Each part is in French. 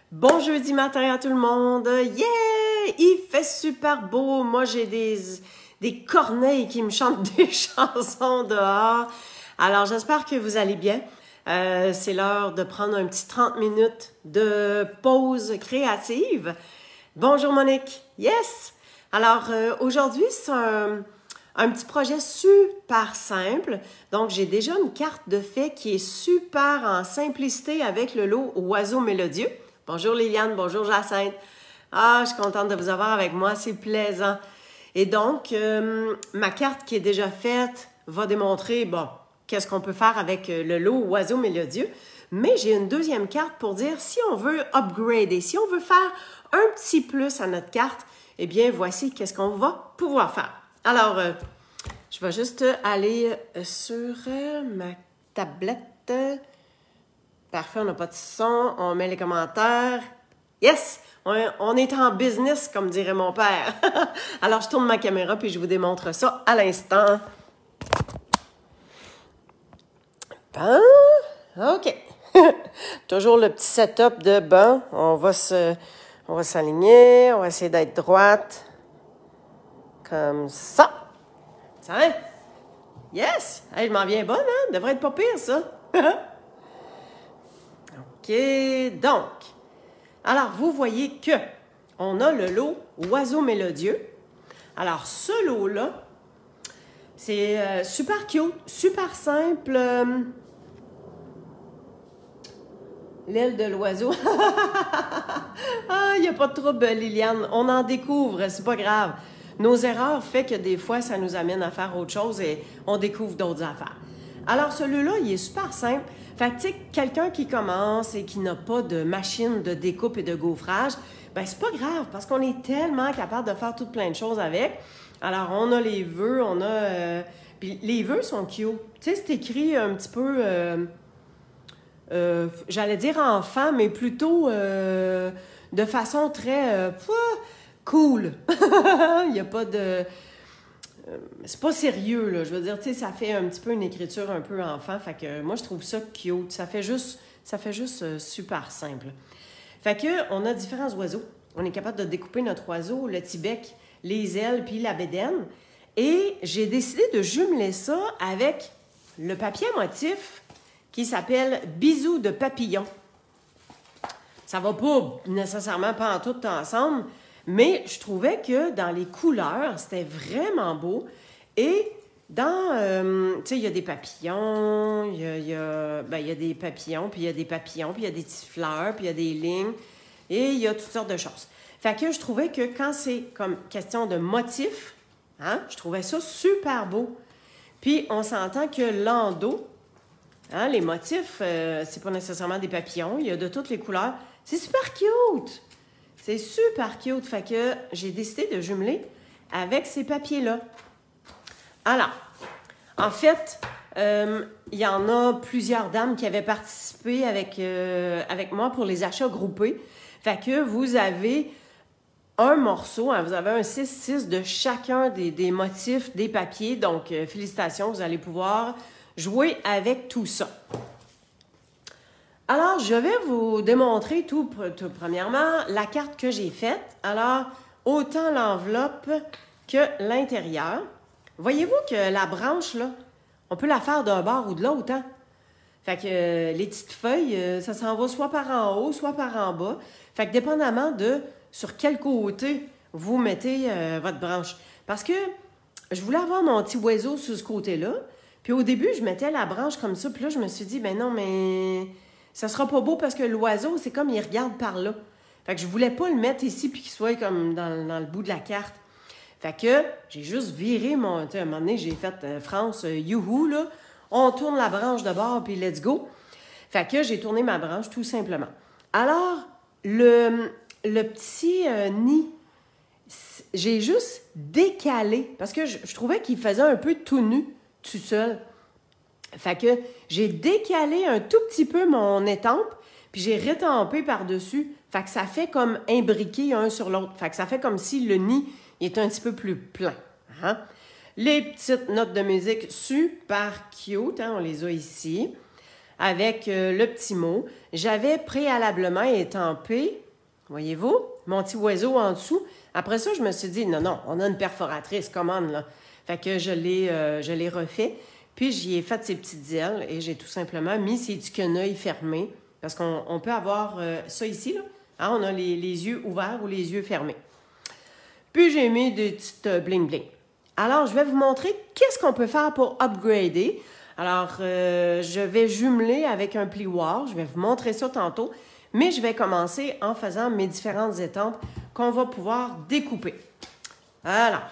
Bon jeudi matin à tout le monde! Yeah! Il fait super beau! Moi, j'ai des corneilles qui me chantent des chansons dehors. Alors, j'espère que vous allez bien. C'est l'heure de prendre un petit 30 minutes de pause créative. Bonjour Monique! Yes! Alors, aujourd'hui, c'est un petit projet super simple. Donc, j'ai déjà une carte de fait qui est super en simplicité avec le lot Oiseau mélodieux. Bonjour Liliane, bonjour Jacinthe. Ah, je suis contente de vous avoir avec moi, c'est plaisant. Et donc, ma carte qui est déjà faite va démontrer, bon, qu'est-ce qu'on peut faire avec le lot Oiseau mélodieux. Mais j'ai une deuxième carte pour dire si on veut upgrader, si on veut faire un petit plus à notre carte, eh bien, voici qu'est-ce qu'on va pouvoir faire. Alors, je vais juste aller sur ma tablette. Parfait, on n'a pas de son. On met les commentaires. Yes! On est en business, comme dirait mon père. Alors, je tourne ma caméra puis je vous démontre ça à l'instant. Bon, OK. Toujours le petit setup de bon. On va s'aligner. On va essayer d'être droite. Comme ça. Ça va? Yes! Hey, je m'en viens bonne, hein? Devrait être pas pire, ça. OK, donc, alors vous voyez que on a le lot Oiseau mélodieux. Alors, ce lot-là, c'est super cute, super simple. L'aile de l'oiseau. Ah, il n'y a pas de trouble, Liliane. On en découvre, c'est pas grave. Nos erreurs font que des fois, ça nous amène à faire autre chose et on découvre d'autres affaires. Alors, celui-là, il est super simple. Fait que, tu sais, quelqu'un qui commence et qui n'a pas de machine de découpe et de gaufrage, ben c'est pas grave parce qu'on est tellement capable de faire toutes plein de choses avec. Alors, on a les vœux, on a... puis les vœux sont cute. Tu sais, c'est écrit un petit peu... j'allais dire enfant, mais plutôt de façon très cool. Il n'y a pas de... c'est pas sérieux, là. Je veux dire, tu sais, ça fait un petit peu une écriture un peu enfant. Fait que moi, je trouve ça cute. Ça fait juste super simple. Fait que on a différents oiseaux. On est capable de découper notre oiseau, le petit bec, les ailes, puis la bédaine. Et j'ai décidé de jumeler ça avec le papier à motif qui s'appelle Bisous de papillon. Ça va pas nécessairement pas en tout ensemble, mais je trouvais que dans les couleurs, c'était vraiment beau. Et dans, tu sais, il y a des papillons, il y a des papillons, puis il y a des papillons, puis il y a des petites fleurs, puis il y a des lignes, et il y a toutes sortes de choses. Fait que je trouvais que quand c'est comme question de motif, hein, je trouvais ça super beau. Puis on s'entend que l'endos, hein, les motifs, c'est pas nécessairement des papillons, il y a de toutes les couleurs. C'est super cute! C'est super cute. Fait que j'ai décidé de jumeler avec ces papiers-là. Alors, en fait, il y en a plusieurs dames qui avaient participé avec moi pour les achats groupés. Fait que vous avez un morceau, hein, vous avez un 6-6 de chacun des motifs des papiers. Donc, félicitations, vous allez pouvoir jouer avec tout ça. Alors, je vais vous démontrer tout premièrement la carte que j'ai faite. Alors, autant l'enveloppe que l'intérieur. Voyez-vous que la branche, là, on peut la faire d'un bord ou de l'autre, hein? Fait que les petites feuilles, ça s'en va soit par en haut, soit par en bas. Fait que dépendamment de sur quel côté vous mettez votre branche. Parce que je voulais avoir mon petit oiseau sur ce côté-là. Puis au début, je mettais la branche comme ça. Puis là, je me suis dit, ben non, mais... ça sera pas beau parce que l'oiseau, c'est comme il regarde par là. Fait que je voulais pas le mettre ici puis qu'il soit comme dans le bout de la carte. Fait que j'ai juste viré mon... Tu sais, à un moment donné, j'ai fait France, youhou, là. On tourne la branche de bord puis let's go. Fait que j'ai tourné ma branche tout simplement. Alors, le petit nid, j'ai juste décalé parce que je trouvais qu'il faisait un peu tout nu, tout seul. Fait que j'ai décalé un tout petit peu mon étampe, puis j'ai rétampé par-dessus. Fait que ça fait comme imbriqué un sur l'autre. Fait que ça fait comme si le nid est un petit peu plus plein. Hein? Les petites notes de musique super cute, hein? On les a ici. avec le petit mot. J'avais préalablement étampé, voyez-vous, mon petit oiseau en dessous. Après ça, je me suis dit, non, non, on a une perforatrice, commande, là. Fait que je l'ai refait. Puis, j'y ai fait ses petites ailes et j'ai tout simplement mis ses petits quenouilles fermés. Parce qu'on peut avoir ça ici, là. Hein, on a les yeux ouverts ou les yeux fermés. Puis, j'ai mis des petites bling-bling. Alors, je vais vous montrer qu'est-ce qu'on peut faire pour upgrader. Alors, je vais jumeler avec un plioir. Je vais vous montrer ça tantôt. Mais je vais commencer en faisant mes différentes étampes qu'on va pouvoir découper. Alors,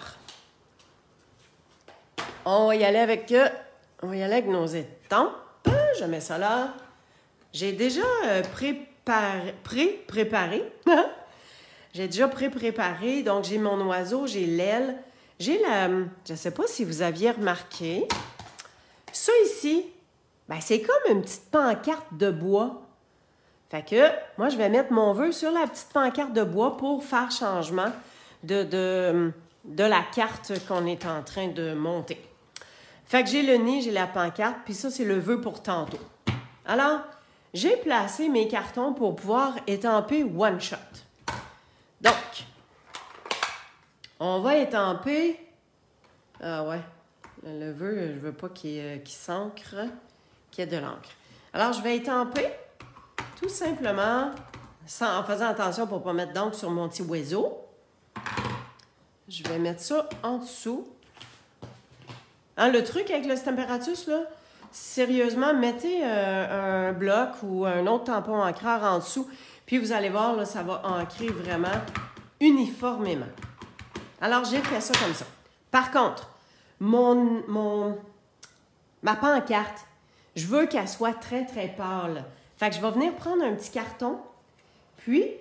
on va y aller avec nos étampes. Je mets ça là. J'ai déjà pré-préparé. J'ai déjà pré-préparé. Donc, j'ai mon oiseau, j'ai l'aile. J'ai je ne sais pas si vous aviez remarqué. Ça ici, ben, c'est comme une petite pancarte de bois. Fait que, moi, je vais mettre mon vœu sur la petite pancarte de bois pour faire changement de la carte qu'on est en train de monter. Fait que j'ai le nid, j'ai la pancarte, puis ça, c'est le vœu pour tantôt. Alors, j'ai placé mes cartons pour pouvoir étamper one shot. Donc, on va étamper... Ah ouais, le vœu, je veux pas qu'il s'ancre, qu'il y ait de l'encre. Alors, je vais étamper tout simplement, en faisant attention pour ne pas mettre d'encre sur mon petit oiseau. Je vais mettre ça en dessous. Hein, le truc avec le Stemperatus, là, sérieusement, mettez un bloc ou un autre tampon ancreur en dessous, puis vous allez voir, là, ça va ancrer vraiment uniformément. Alors, j'ai fait ça comme ça. Par contre, ma pancarte, je veux qu'elle soit très, très pâle. Fait que je vais venir prendre un petit carton, puis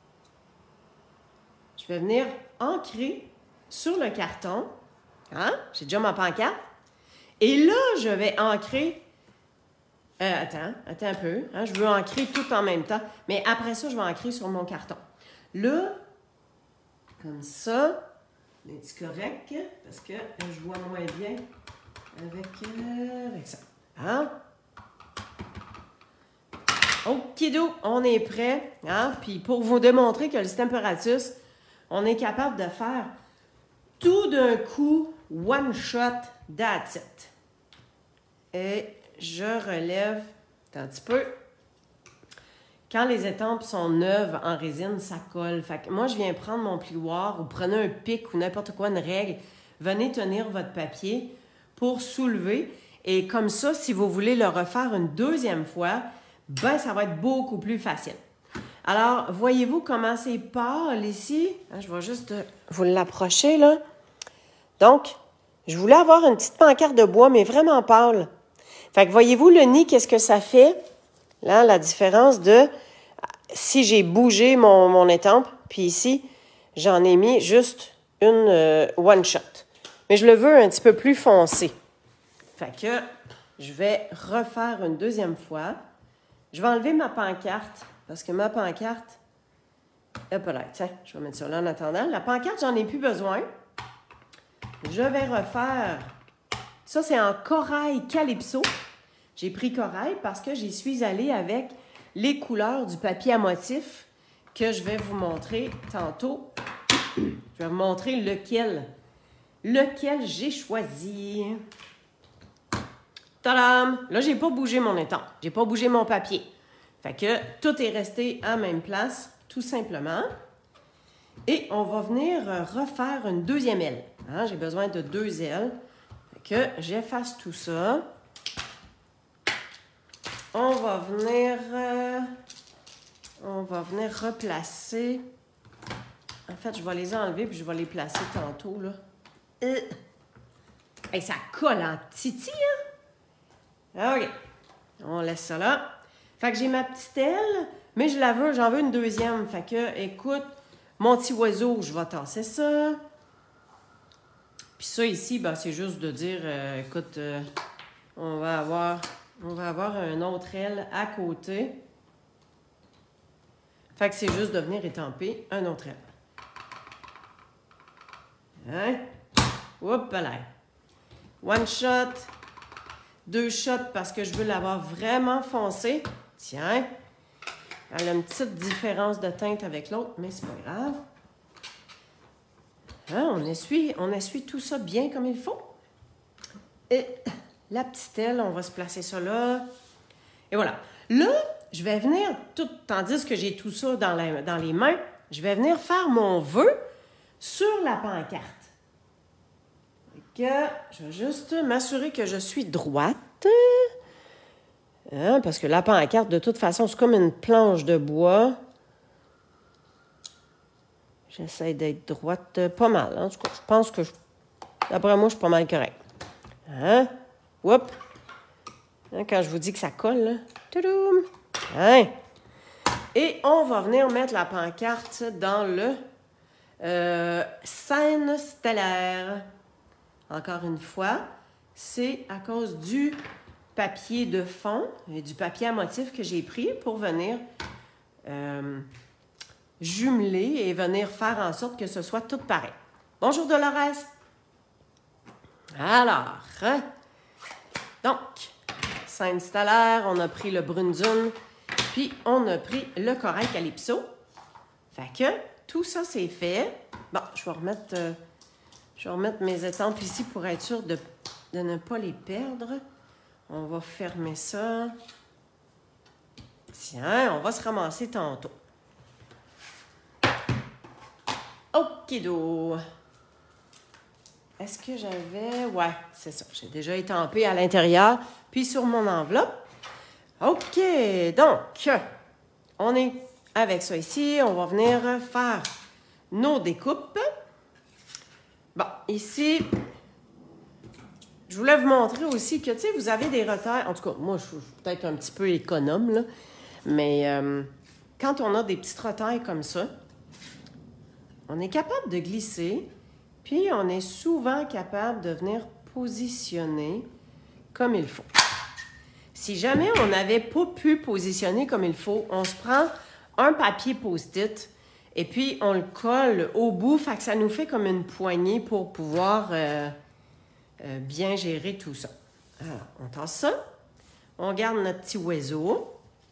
je vais venir ancrer sur le carton. Hein? J'ai déjà ma pancarte. Et là, je vais ancrer... attends un peu. Hein? Je veux ancrer tout en même temps. Mais après ça, je vais ancrer sur mon carton. Là, comme ça, c'est correct, parce que je vois moins bien avec ça. Hein? Okido, on est prêt. Hein? Puis pour vous démontrer que le Stemperatus, on est capable de faire tout d'un coup, one shot, that's it. Et je relève un petit peu. Quand les étampes sont neuves en résine, ça colle. Fait que moi, je viens prendre mon plioir ou prenez un pic ou n'importe quoi, une règle. Venez tenir votre papier pour soulever. Et comme ça, si vous voulez le refaire une deuxième fois, ben ça va être beaucoup plus facile. Alors, voyez-vous comment c'est pâle ici? Je vais juste vous l'approcher, là. Donc, je voulais avoir une petite pancarte de bois, mais vraiment pâle. Fait que voyez-vous le nid, qu'est-ce que ça fait? Là, la différence de si j'ai bougé mon étampe, puis ici, j'en ai mis juste une one shot. Mais je le veux un petit peu plus foncé. Fait que je vais refaire une deuxième fois. Je vais enlever ma pancarte, parce que ma pancarte... Hop là, tiens, je vais mettre ça là en attendant. La pancarte, j'en ai plus besoin. Je vais refaire... Ça, c'est en corail calypso. J'ai pris corail parce que j'y suis allée avec les couleurs du papier à motif que je vais vous montrer tantôt. Je vais vous montrer lequel j'ai choisi. Tadam! Là, j'ai pas bougé mon étampe. J'ai pas bougé mon papier. Fait que tout est resté à la même place, tout simplement. Et on va venir refaire une deuxième aile. Hein? J'ai besoin de 2 ailes. Fait que j'efface tout ça. On va venir replacer. En fait, je vais les enlever puis je vais les placer tantôt, là. Et ça colle en titi, hein? OK. On laisse ça là. Fait que j'ai ma petite aile, mais j'en veux une deuxième. Fait que, écoute, mon petit oiseau, je vais tasser ça. Puis ça ici, ben, c'est juste de dire, écoute, on va avoir un autre aile à côté. Fait que c'est juste de venir étamper un autre aile. Hein? Oups là. One shot. 2 shots parce que je veux l'avoir vraiment foncé. Tiens, elle a une petite différence de teinte avec l'autre, mais c'est pas grave. Hein, on essuie tout ça bien comme il faut. Et la petite aile, on va se placer ça là. Et voilà. Là, je vais venir, tandis que j'ai tout ça dans les mains, je vais venir faire mon vœu sur la pancarte. Que je vais juste m'assurer que je suis droite. Hein, parce que la pancarte, de toute façon, c'est comme une planche de bois. J'essaie d'être droite pas mal. En tout cas, je pense que, d'après moi, je suis pas mal correct. Hein? Oups! Hein, quand je vous dis que ça colle, là. Toudoum! Hein? Et on va venir mettre la pancarte dans le scène stellaire. Encore une fois, c'est à cause du papier de fond et du papier à motif que j'ai pris pour venir jumeler et venir faire en sorte que ce soit tout pareil. Bonjour Dolores! Alors, hein? Donc, scène stellaire, on a pris le Brune-Dune, puis on a pris le corail calypso. Fait que tout ça, c'est fait. Bon, je vais remettre mes étampes ici pour être sûre de ne pas les perdre. On va fermer ça. Tiens, on va se ramasser tantôt. Okido. Est-ce que j'avais... Ouais, c'est ça. J'ai déjà étampé à l'intérieur, puis sur mon enveloppe. OK, donc, on est avec ça ici. On va venir faire nos découpes. Bon, ici, je voulais vous montrer aussi que, tu sais, vous avez des retailles. En tout cas, moi, je suis peut-être un petit peu économe, là. Mais quand on a des petites retailles comme ça, on est capable de glisser, puis on est souvent capable de venir positionner comme il faut. Si jamais on n'avait pas pu positionner comme il faut, on se prend un papier post-it et puis on le colle au bout, fait que ça nous fait comme une poignée pour pouvoir bien gérer tout ça. Alors, on tasse ça. On garde notre petit oiseau.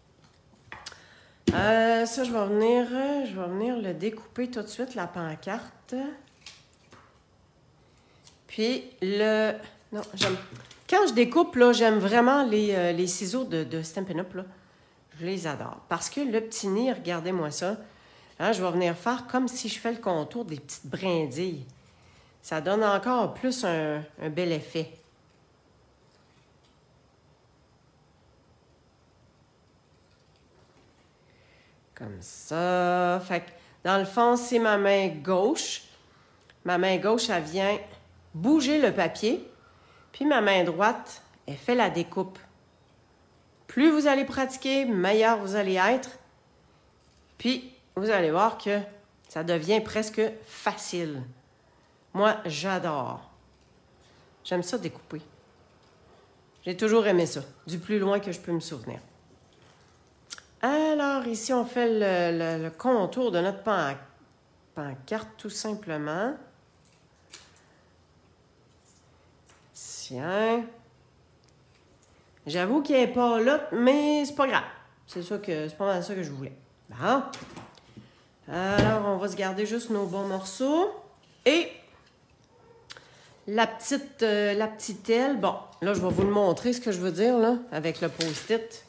Ça, je vais venir le découper tout de suite, la pancarte. Puis, non, j'aime... Quand je découpe, là, j'aime vraiment les ciseaux de Stampin' Up, là. Je les adore. Parce que le petit nid, regardez-moi ça. Hein, je vais venir faire comme si je fais le contour des petites brindilles. Ça donne encore plus un bel effet. Comme ça. Fait que, dans le fond, c'est ma main gauche. Ma main gauche, elle vient bouger le papier. Puis ma main droite, elle fait la découpe. Plus vous allez pratiquer, meilleur vous allez être. Puis, vous allez voir que ça devient presque facile. Moi, j'adore. J'aime ça découper. J'ai toujours aimé ça, du plus loin que je peux me souvenir. Alors, ici, on fait le contour de notre pancarte, tout simplement. Tiens. J'avoue qu'il n'est pas là, mais c'est pas grave. C'est pas mal ça que je voulais. Bon. Alors, on va se garder juste nos bons morceaux. Et la petite aile. Bon, là, je vais vous le montrer, ce que je veux dire, là, avec le post-it.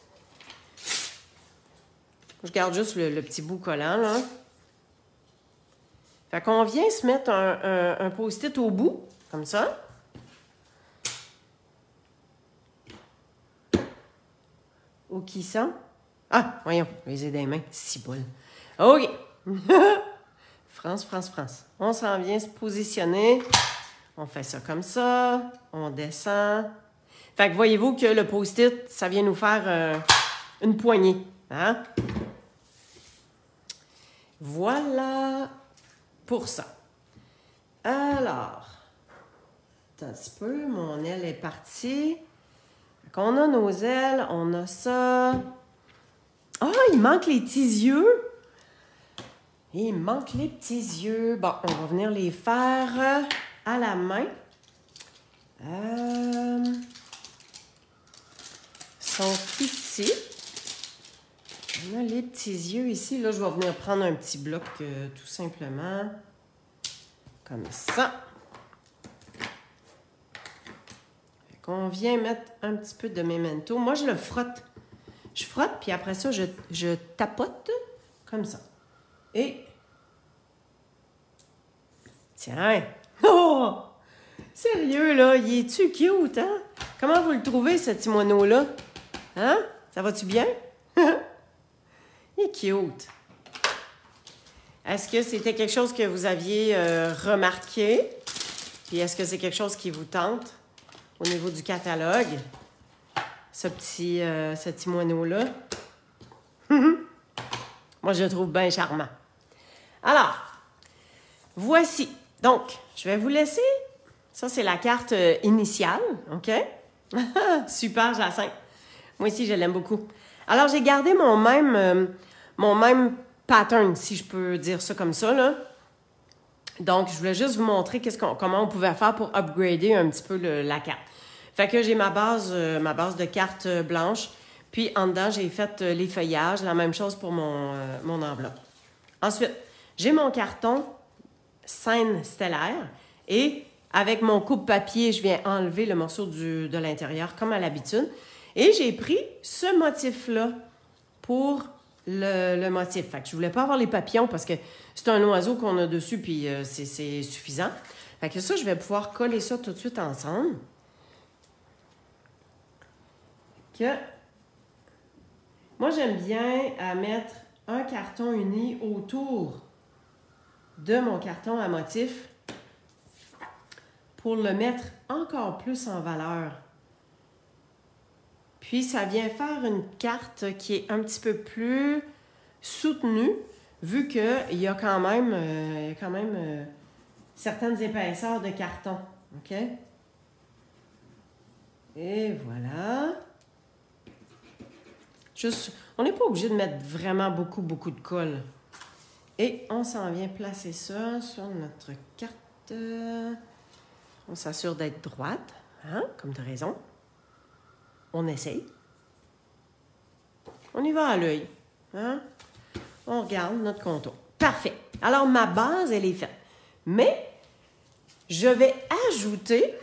Je garde juste le petit bout collant, là. Fait qu'on vient se mettre un post-it au bout, comme ça. Au qui sent? Ah, voyons, les ai des mains. 6 boules. OK. France. On s'en vient se positionner. On fait ça comme ça. On descend. Fait que voyez-vous que le post-it, ça vient nous faire une poignée. Hein? Voilà pour ça. Alors, attends un petit peu. Mon aile est partie. On a nos ailes, on a ça. Ah, il manque les petits yeux. Il manque les petits yeux. Bon, on va venir les faire à la main. sont ici. On a les petits yeux ici. Là, je vais venir prendre un petit bloc tout simplement. Comme ça. On vient mettre un petit peu de Memento. Moi, je le frotte. Je frotte, puis après ça, je tapote comme ça. Et... Tiens! Oh! Sérieux, là? Il est-tu cute, hein? Comment vous le trouvez, ce petit moineau-là? Hein? Ça va-tu bien? Il est cute. Est-ce que c'était quelque chose que vous aviez remarqué? Puis est-ce que c'est quelque chose qui vous tente au niveau du catalogue? Ce petit moineau-là. Moi, je le trouve bien charmant. Alors, voici. Donc, je vais vous laisser. Ça, c'est la carte initiale. OK? Super, Jacinthe. Moi aussi, je l'aime beaucoup. Alors, j'ai gardé mon même pattern, si je peux dire ça comme ça, là. Donc, je voulais juste vous montrer comment on pouvait faire pour upgrader un petit peu la carte. Fait que j'ai ma base de carte blanche. Puis, en dedans, j'ai fait les feuillages. La même chose pour mon enveloppe. Ensuite, j'ai mon carton scène stellaire. Et avec mon coupe-papier, je viens enlever le morceau de l'intérieur, comme à l'habitude. Et j'ai pris ce motif-là pour le motif. Fait que je voulais pas avoir les papillons parce que c'est un oiseau qu'on a dessus, puis c'est suffisant. Fait que ça, je vais pouvoir coller ça tout de suite ensemble. Moi, j'aime bien mettre un carton uni autour de mon carton à motif pour le mettre encore plus en valeur. Puis, ça vient faire une carte qui est un petit peu plus soutenue, vu qu'il y a quand même, certaines épaisseurs de carton. OK? Et voilà. Juste, on n'est pas obligé de mettre vraiment beaucoup de colle. Et on s'en vient placer ça sur notre carte. On s'assure d'être droite, hein, comme de raison. On essaye. On y va à l'œil. Hein? On regarde notre contour. Parfait. Alors, ma base, elle est faite. Mais, je vais ajouter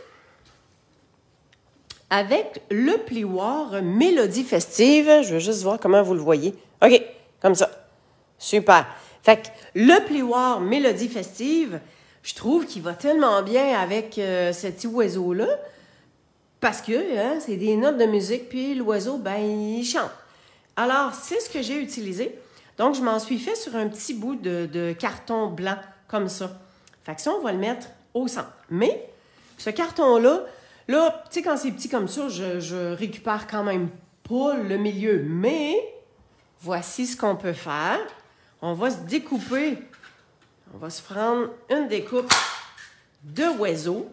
avec le plioir Mélodie Festive. Je veux juste voir comment vous le voyez. OK, comme ça. Super. Fait que le plioir Mélodie Festive, je trouve qu'il va tellement bien avec ce petit oiseau-là. Parce que hein, c'est des notes de musique, puis l'oiseau, ben, il chante. Alors, c'est ce que j'ai utilisé. Donc, je m'en suis fait sur un petit bout de carton blanc, comme ça. Fait que ça, on va le mettre au centre. Mais, ce carton-là, là, tu sais, quand c'est petit comme ça, je récupère quand même pas le milieu. Mais, voici ce qu'on peut faire. On va se découper. On va se prendre une découpe de oiseau.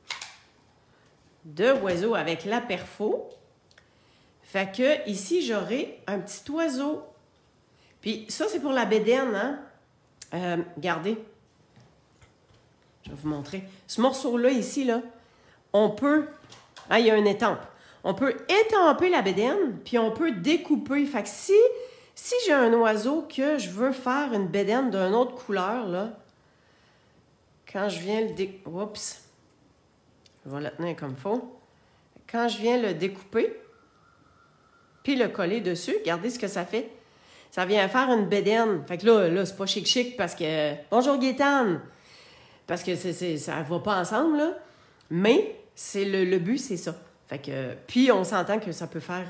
Avec la perfo. Fait que ici, j'aurai un petit oiseau. Puis ça, c'est pour la bédaine, hein? Regardez. Je vais vous montrer. Ce morceau-là, ici, là, on peut... Ah, il y a une étampe. On peut étamper la bédaine, puis on peut découper. Fait que si j'ai un oiseau que je veux faire une bédaine d'une autre couleur, là, quand je viens le découper... Oups! Je vais la tenir comme il faut. Quand je viens le découper, puis le coller dessus, regardez ce que ça fait. Ça vient faire une bédaine. Fait que là c'est pas chic parce que... Bonjour Gaétane! Parce que ça va pas ensemble, là. Mais le but, c'est ça. Fait que... Puis on s'entend que ça peut faire...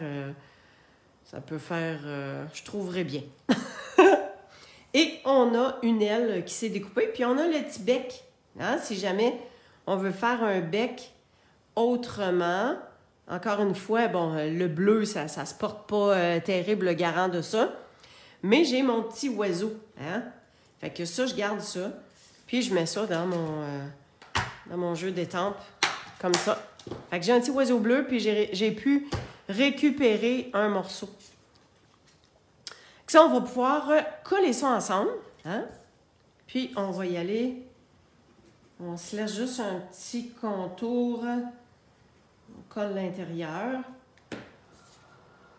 je trouverais bien. Et on a une aile qui s'est découpée. Puis on a le petit bec. Hein, si jamais... On veut faire un bec autrement. Encore une fois, bon, le bleu, ça se porte pas terrible, le garant de ça. Mais j'ai mon petit oiseau. Hein? Fait que ça, je garde ça. Puis je mets ça dans mon jeu d'étampe, comme ça. Fait que j'ai un petit oiseau bleu, puis j'ai pu récupérer un morceau. Ça, on va pouvoir coller ça ensemble. Hein? Puis on va y aller... On se laisse juste un petit contour. On colle l'intérieur.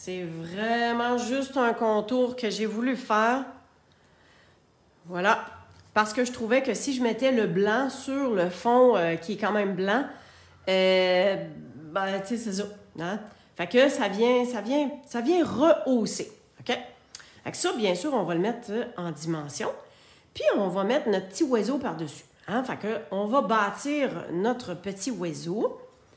C'est vraiment juste un contour que j'ai voulu faire. Voilà. Parce que je trouvais que si je mettais le blanc sur le fond qui est quand même blanc, ben, tu sais, c'est ça. Hein? Fait que ça vient rehausser. OK? Avec ça, bien sûr, on va le mettre en dimension. Puis, on va mettre notre petit oiseau par-dessus. Hein? Fait que on va bâtir notre petit oiseau.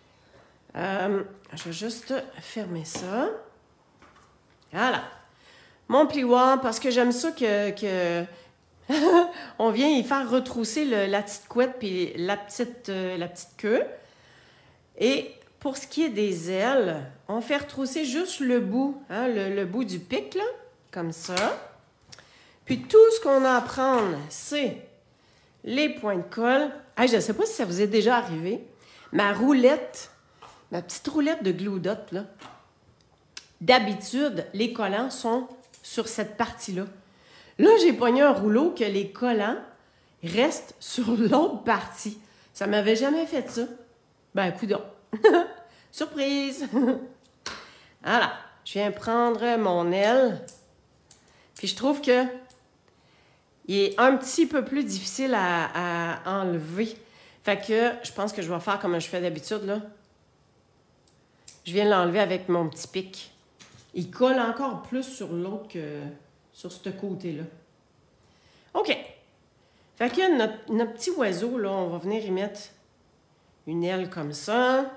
Je vais juste fermer ça. Voilà. Mon plioir, parce que j'aime ça que on vient y faire retrousser la petite couette puis la petite queue. Et pour ce qui est des ailes, on fait retrousser juste le bout, hein, le bout du pic, là, comme ça. Puis tout ce qu'on a à prendre, c'est les points de colle. Hey, je ne sais pas si ça vous est déjà arrivé. Ma petite roulette de Glue Dot, là, d'habitude, les collants sont sur cette partie-là. Là, j'ai pogné un rouleau que les collants restent sur l'autre partie. Ça m'avait jamais fait ça. Ben, coudonc. Surprise! Voilà. Je viens prendre mon aile. Puis je trouve que il est un petit peu plus difficile à enlever. Fait que je pense que je vais faire comme je fais d'habitude, là. Je viens l'enlever avec mon petit pic. Il colle encore plus sur l'autre que sur ce côté-là. OK. Fait que notre petit oiseau, là, on va venir y mettre une aile comme ça.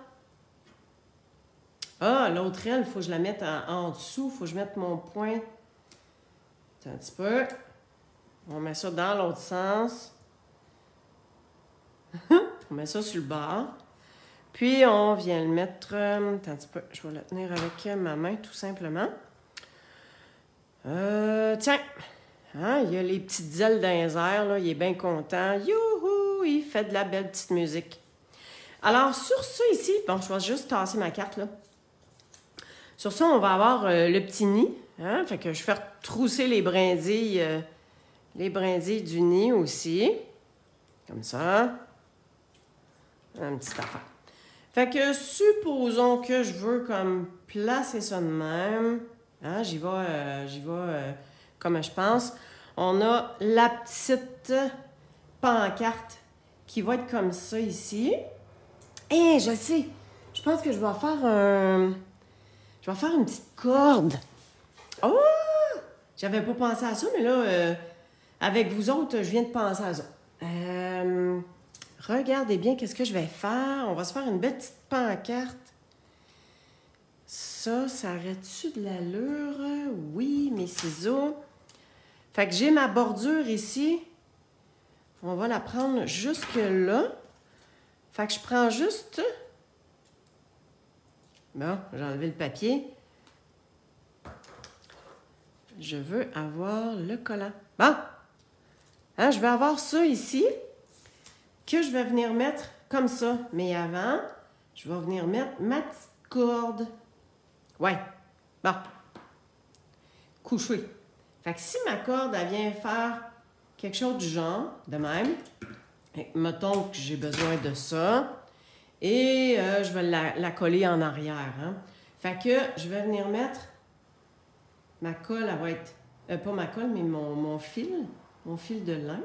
Ah, l'autre aile, il faut que je la mette en dessous. Il faut que je mette mon point. Attends un petit peu. On met ça dans l'autre sens. On met ça sur le bord. Puis, on vient le mettre... attends un petit peu. Je vais le tenir avec ma main, tout simplement. Tiens! Hein, il y a les petites ailes dans les airs, là. Il est bien content. Youhou! Il fait de la belle petite musique. Alors, sur ça ici... Bon, je vais juste tasser ma carte, là. Sur ça, on va avoir le petit nid. Hein? Fait que je vais faire trousser les brindilles du nid aussi. Comme ça. Un petit affaire. Fait que supposons que je veux comme placer ça de même. Hein? J'y vais comme je pense. On a la petite pancarte qui va être comme ça ici. Et je sais, je pense que je vais faire une petite corde. Oh! J'avais pas pensé à ça, mais là, avec vous autres, je viens de penser à ça. Regardez bien qu'est-ce que je vais faire. On va se faire une belle petite pancarte. Ça aurait-tu de l'allure? Oui, mes ciseaux. Fait que j'ai ma bordure ici. On va la prendre jusque là. Fait que je prends juste... Bon, j'ai enlevé le papier. Je veux avoir le collant. Bon! Hein, je vais avoir ça ici, que je vais venir mettre comme ça. Mais avant, je vais venir mettre ma petite corde. Ouais. Bon. Couché. Fait que si ma corde, elle vient faire quelque chose du genre, de même, mettons que j'ai besoin de ça, et je vais la coller en arrière. Hein. Fait que je vais venir mettre ma colle, elle va être, pas ma colle, mais mon fil de lin.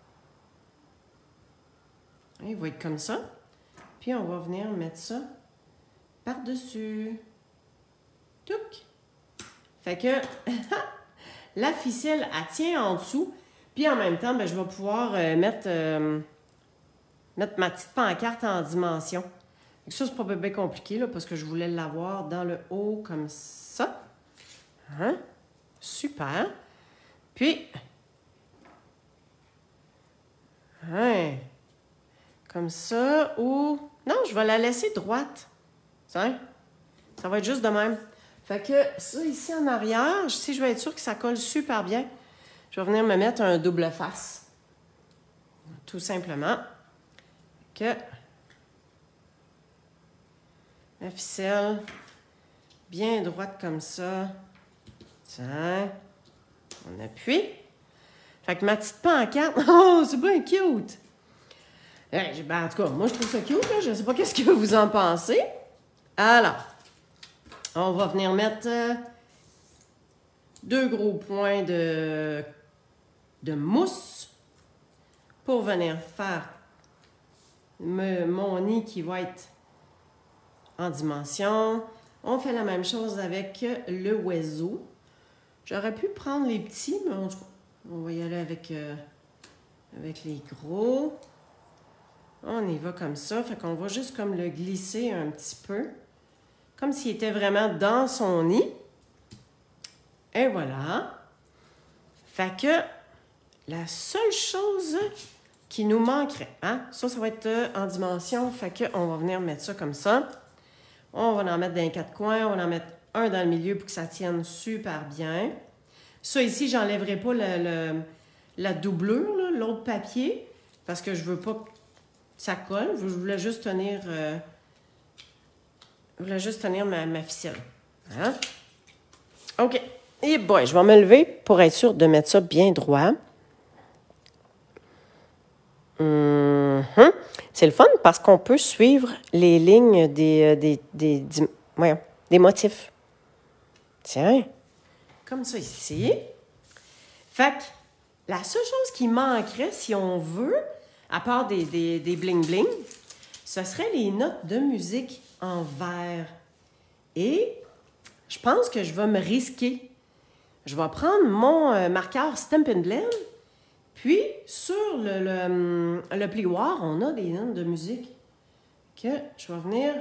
Il va être comme ça. Puis on va venir mettre ça par-dessus. Touc! Fait que la ficelle, elle tient en dessous. Puis en même temps, ben, je vais pouvoir mettre ma petite pancarte en dimension. Donc ça, c'est pas bien compliqué, là, parce que je voulais l'avoir dans le haut comme ça. Hein? Super. Puis, hein, comme ça, ou... Non, je vais la laisser droite. Tiens, ça va être juste de même. Fait que ça, ici en arrière, si je veux être sûre que ça colle super bien, je vais venir me mettre un double face. Tout simplement. Que la ficelle bien droite comme ça. Tiens, on appuie. Fait que ma petite pancarte, oh, c'est bien cute! En tout cas, moi, je trouve ça cute, là. Je ne sais pas qu'est-ce que vous en pensez. Alors, On va venir mettre 2 gros points de mousse pour venir faire mon nid qui va être en dimension. On fait la même chose avec le oiseau. J'aurais pu prendre les petits, mais on va y aller avec les gros. On y va comme ça. Fait qu'on va juste comme le glisser un petit peu. Comme s'il était vraiment dans son nid. Et voilà. Fait que la seule chose qui nous manquerait, hein? Ça va être en dimension. Fait qu'on va venir mettre ça comme ça. On va en mettre dans les 4 coins. On va en mettre un dans le milieu pour que ça tienne super bien. Ça ici, j'enlèverai pas la doublure, l'autre papier, parce que je veux pas que ça colle. Je voulais juste tenir, ma ficelle. Hein? OK. Et boy, je vais me lever pour être sûre de mettre ça bien droit. C'est le fun parce qu'on peut suivre les lignes des motifs. Tiens, comme ça ici. Fait que la seule chose qui manquerait, si on veut, à part des bling-bling, ce serait les notes de musique en verre. Et je pense que je vais me risquer. Je vais prendre mon marqueur Stampin' Blend. Puis, sur le plioir, on a des notes de musique que je vais venir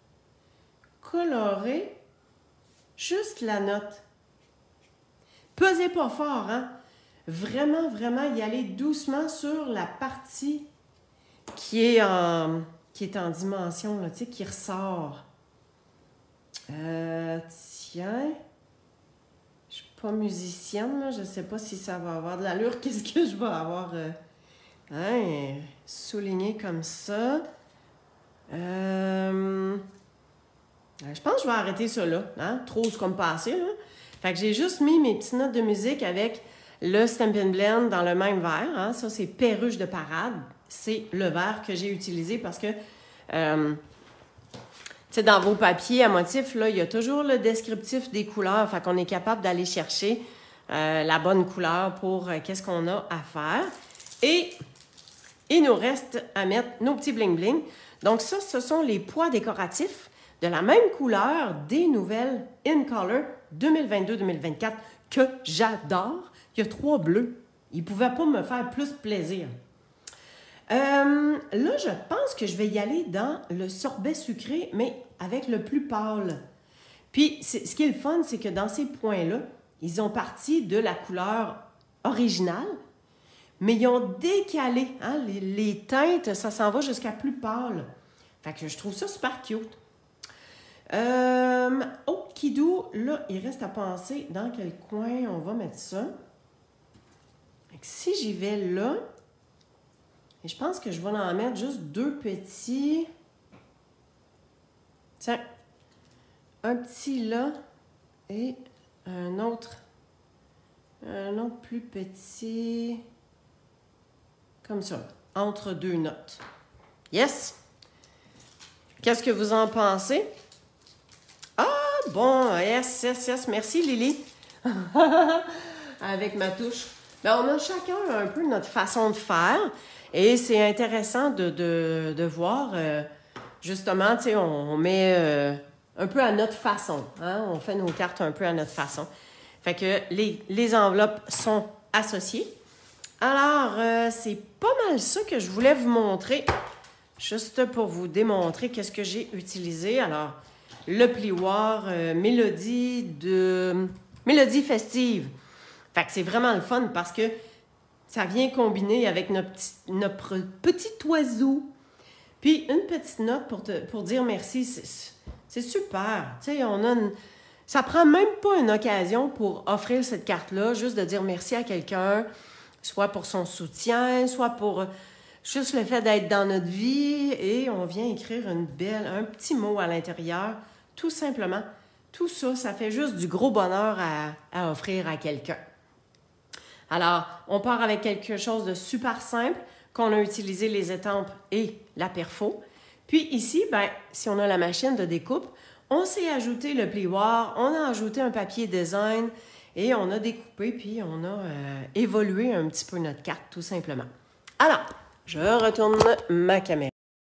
colorer juste la note. Pesez pas fort, hein? Vraiment, vraiment y aller doucement sur la partie qui est en dimension, là, tu sais, qui ressort. Tiens... Je suis pas musicienne, là. Je ne sais pas si ça va avoir de l'allure. Qu'est-ce que je vais avoir souligné comme ça? Je pense que je vais arrêter ça là. Hein? Trop, c'est comme passé. Là. Fait que j'ai juste mis mes petites notes de musique avec le Stampin' Blend dans le même verre. Hein? Ça, c'est Perruche de parade. C'est le verre que j'ai utilisé parce que... dans vos papiers à motifs, là, il y a toujours le descriptif des couleurs. Fait qu'on est capable d'aller chercher la bonne couleur pour qu'est-ce qu'on a à faire. Et il nous reste à mettre nos petits bling-bling. Donc ça, ce sont les pois décoratifs de la même couleur des nouvelles In Color 2022-2024 que j'adore. Il y a 3 bleus. Ils ne pouvaient pas me faire plus plaisir. Là, je pense que je vais y aller dans le sorbet sucré, mais avec le plus pâle. Puis, ce qui est le fun, c'est que dans ces points-là, ils ont parti de la couleur originale, mais ils ont décalé. Hein, les teintes, ça s'en va jusqu'à plus pâle. Fait que je trouve ça super cute. Oh, Kidou, là, il reste à penser dans quel coin on va mettre ça. Fait que si j'y vais là... Et je pense que je vais en mettre juste 2 petits. Tiens, un petit là et un autre plus petit. Comme ça, entre 2 notes. Yes! Qu'est-ce que vous en pensez? Ah, bon, yes. Merci, Lily. Avec ma touche. Bien, on a chacun un peu notre façon de faire. Et c'est intéressant de voir, justement, tu sais, on met un peu à notre façon. Hein? On fait nos cartes un peu à notre façon. Fait que les enveloppes sont associées. Alors, c'est pas mal ça que je voulais vous montrer, juste pour vous démontrer qu'est-ce que j'ai utilisé. Alors, le plioir Mélodie festive. Fait que c'est vraiment le fun parce que ça vient combiner avec notre petit oiseau. Puis, une petite note pour dire merci, c'est super. Tu sais, ça prend même pas une occasion pour offrir cette carte-là, juste de dire merci à quelqu'un, soit pour son soutien, soit pour juste le fait d'être dans notre vie. Et on vient écrire un petit mot à l'intérieur, tout simplement. Tout ça, ça fait juste du gros bonheur à offrir à quelqu'un. Alors, on part avec quelque chose de super simple, qu'on a utilisé les étampes et la perfo. Puis ici, ben, si on a la machine de découpe, On s'est ajouté le plioir, on a ajouté un papier design et on a découpé puis on a évolué un petit peu notre carte tout simplement. Alors, je retourne ma caméra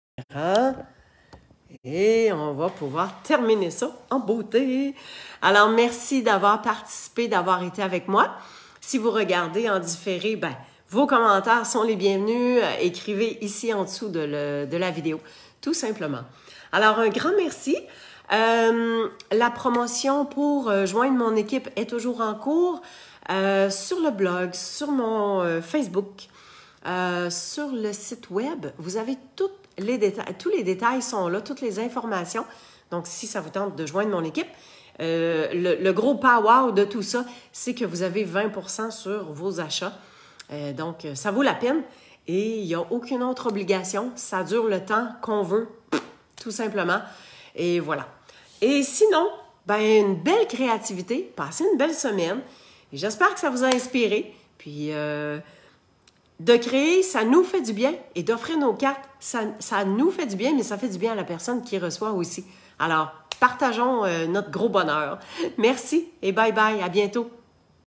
et on va pouvoir terminer ça en beauté. Alors, merci d'avoir participé, d'avoir été avec moi. Si vous regardez en différé, ben, vos commentaires sont les bienvenus. Écrivez ici en dessous de la vidéo, tout simplement. Alors, un grand merci. La promotion pour joindre mon équipe est toujours en cours sur le blog, sur mon Facebook, sur le site web. Vous avez tous les détails sont là, toutes les informations. Donc, si ça vous tente de joindre mon équipe, le gros power de tout ça, c'est que vous avez 20% sur vos achats. Donc, ça vaut la peine et il n'y a aucune autre obligation. Ça dure le temps qu'on veut, tout simplement. Et voilà. Et sinon, ben, une belle créativité. Passez une belle semaine. Et j'espère que ça vous a inspiré. Puis, de créer, ça nous fait du bien. Et d'offrir nos cartes, ça nous fait du bien, mais ça fait du bien à la personne qui reçoit aussi. Alors, partageons notre gros bonheur. Merci et bye bye. À bientôt.